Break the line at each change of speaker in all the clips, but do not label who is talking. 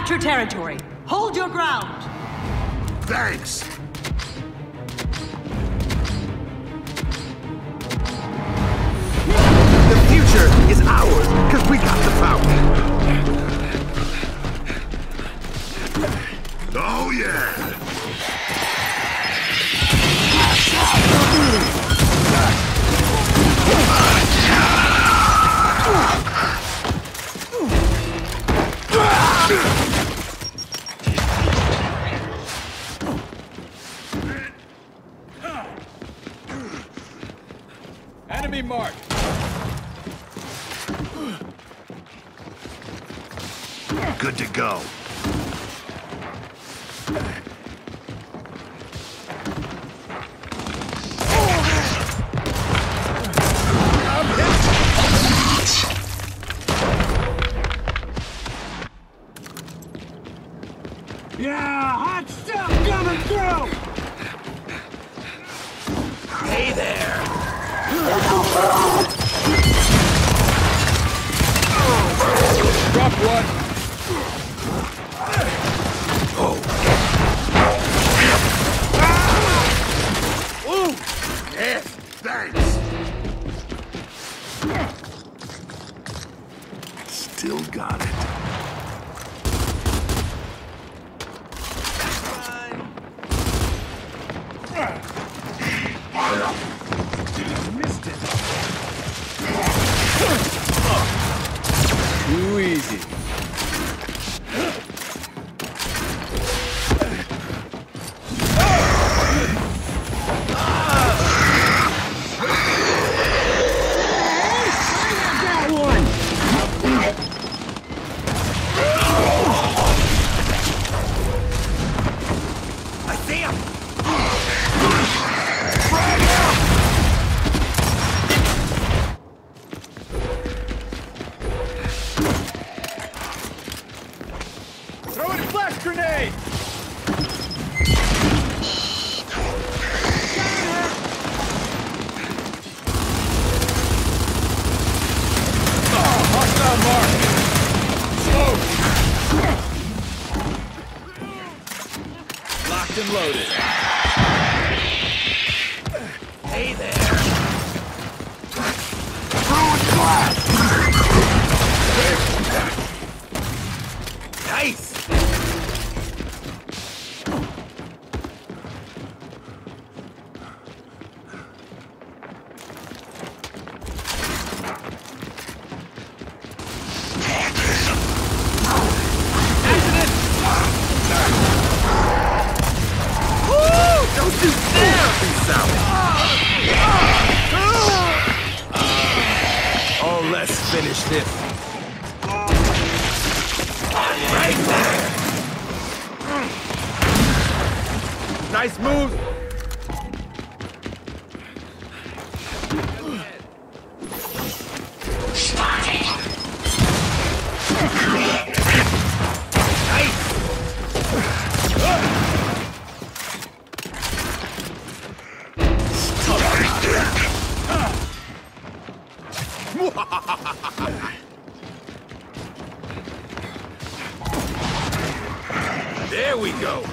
capture territory. Hold your ground.
Thanks. The future is ours, because we got the power. Oh, yeah.
Enemy mark.
Good to go.
Yeah, hot stuff coming through!
Hey there.
Drop one.
Oh. Ooh. Yes, thanks. Still got it.
Missed it.
Too easy.
I see him.
Throw in a flash grenade! Hostile mark! Smoke! Locked and loaded.
Hey there. Ruined glass. Nice. Don't you dare be sour! Oh, let's finish this. Right there! Nice move! There we go.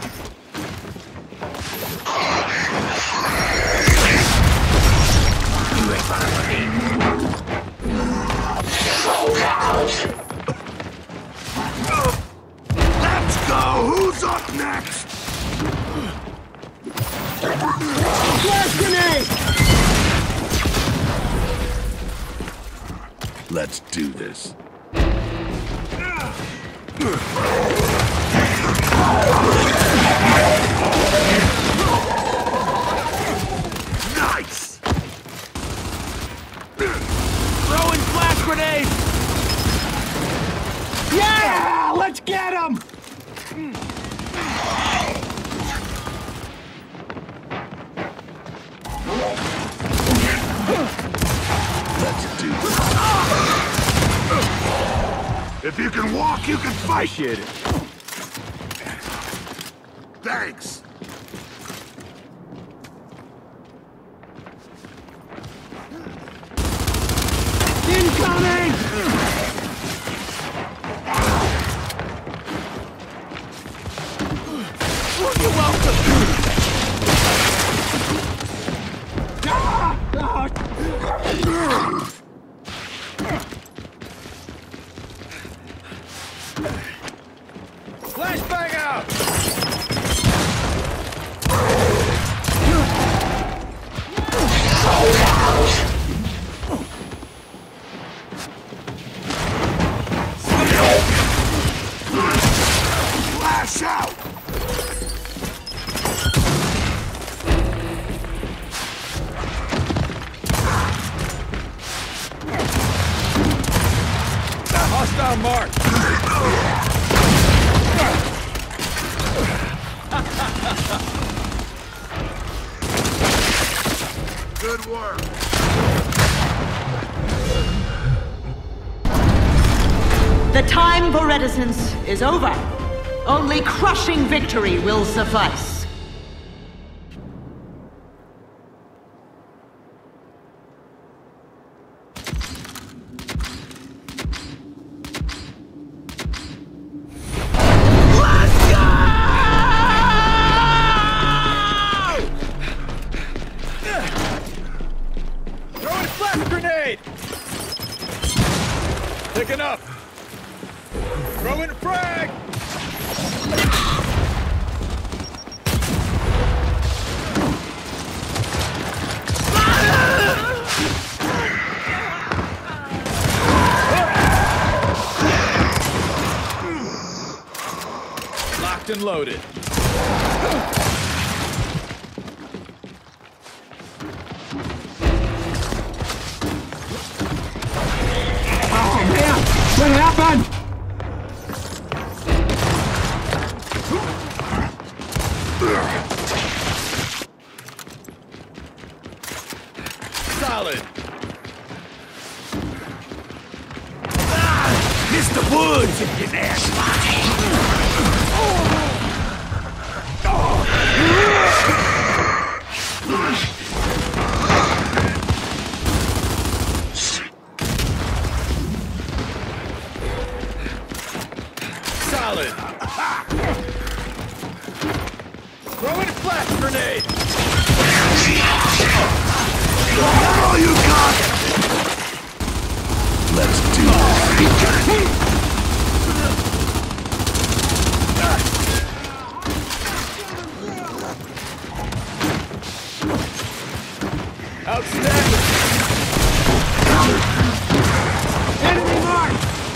You ain't fine me. Let's go. Who's up next?
Flash grenade!
Let's do this. Nice! Throwing flash grenade!
Yeah! Let's get him!
Let's do this. If you can walk, you can fight!
Appreciate it.
Thanks!
Incoming!
Hostile mark!
Good work.
The time for reticence is over. Only crushing victory will suffice.
Picking up! Throwing frag! Locked and loaded.
What happened?
Solid.
Mr. Woods in his ass.
Solid. Throwing a flash grenade.
Oh, you got it. Let's do this.
Outstanding.
Enemy mark!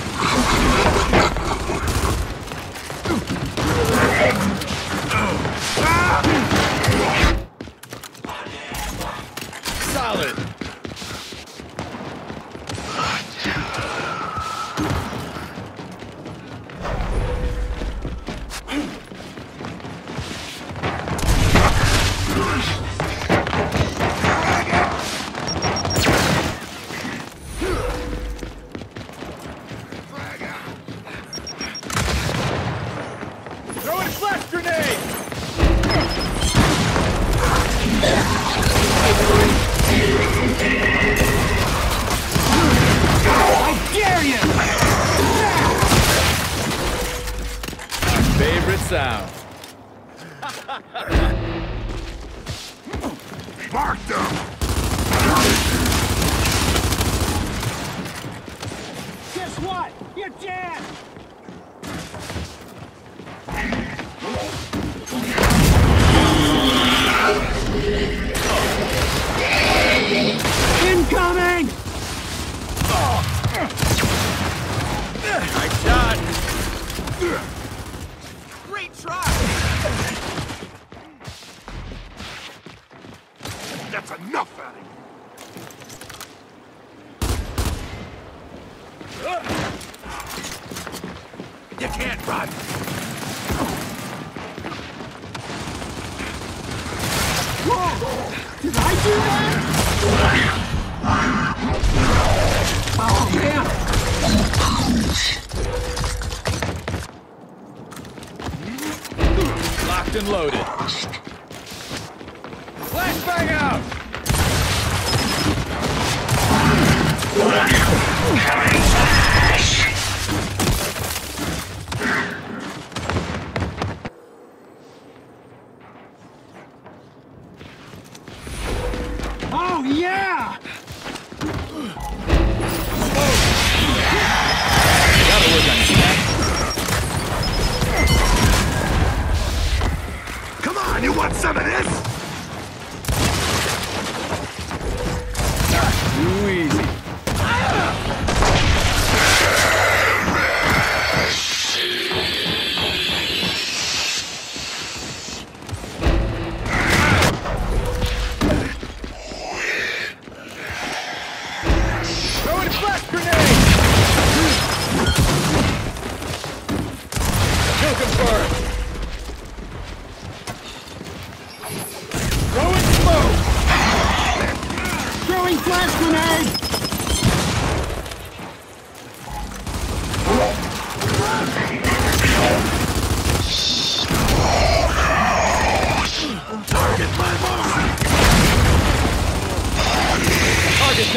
Solid. Throwing a flash grenade.
I dare you!
My favorite sound.
Marked them.
Guess what? You're dead! Incoming!
Nice shot.
Great try. That's enough out of you. You can't run.
Whoa! Did I do that? Oh, man!
Locked and loaded. Flashbang out!
Oh, yeah!
Gotta work on that.
Come on, you want some of this?
Too easy.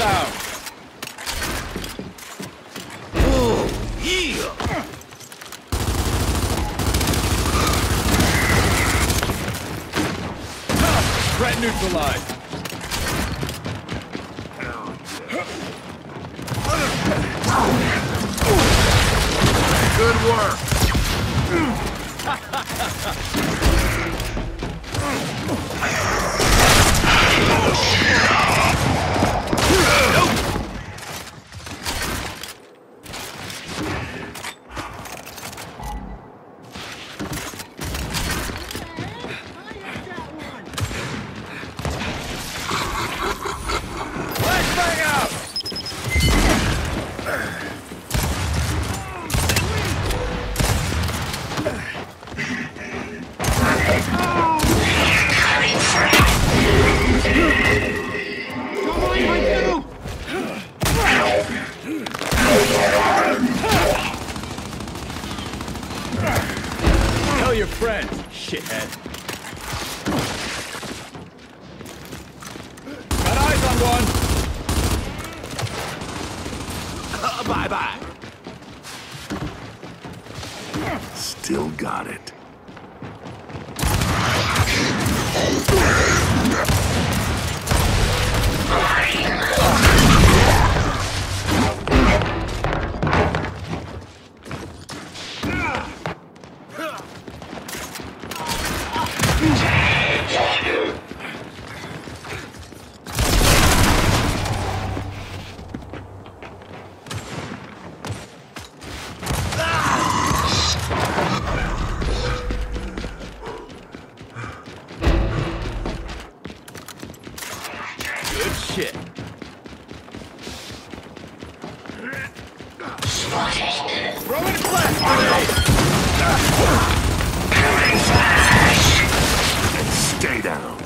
sound.
Oh, yeah!
Threat neutralized.
Good work!
Flashbang out! Tell your friends, shithead. Got eyes on one.
Bye-bye. Still got it.
Good shit. Throwing flash grenade!
Stay down.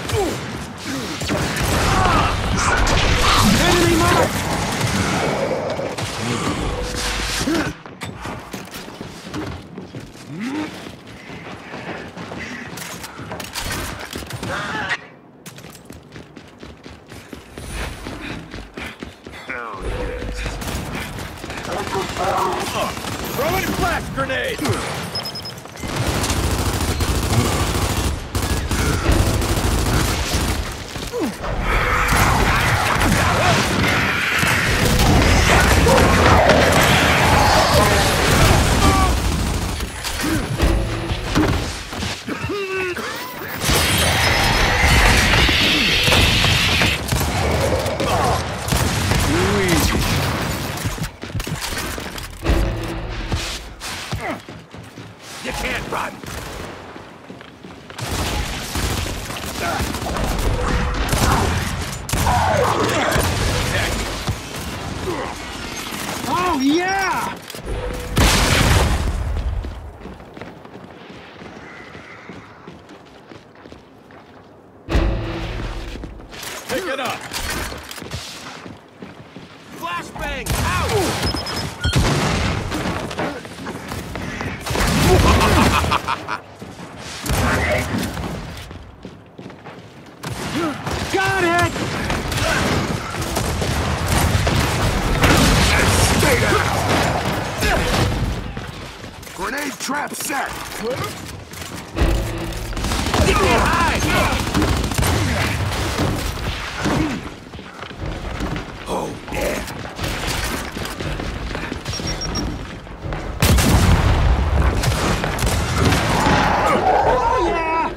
Enemy mark!
Hell yes.
Throwing flash grenade!
You can't run.
Oh, yeah!
Pick it up!
Flashbang out!
Got it!
Stay down! Grenade trap set! Get high! Oh, yeah!
Oh, yeah!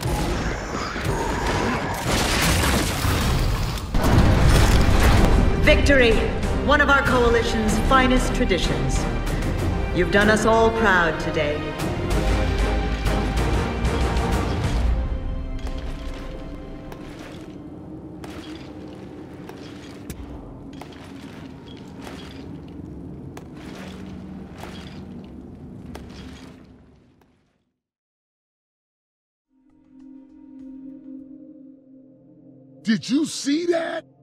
Victory! One of our coalition's finest traditions. You've done us all proud today.
Did you see that?